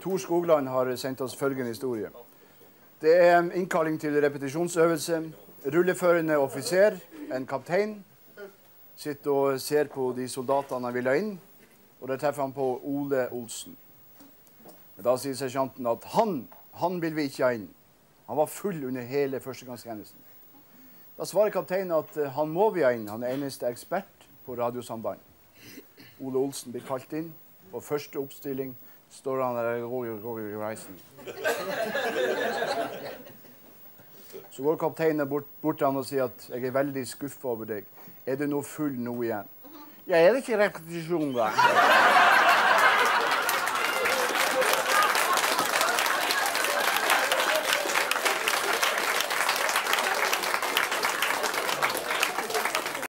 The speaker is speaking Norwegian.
Tor Skogland har sendt oss følgende historie. Det er innkalling til repetisjonsøvelse. Rulleførende offiser, en kaptein, sitter og ser på de soldatene han vil ha inn, og der treffer han på Ole Olsen. Da sier sersjanten at han vil vi ikke ha inn. Han var full under hele førstegangstjenesten. Da svarer kapteinen at han må vi ha inn. Han er eneste ekspert på radiosamband. Ole Olsen blir kalt inn. På første oppstilling står han der i reisen. Så går kapteinen bort til han og sier at jeg er veldig skuffet over deg. Er det noe full nå igjen? Ja, er det ikke repetisjon da?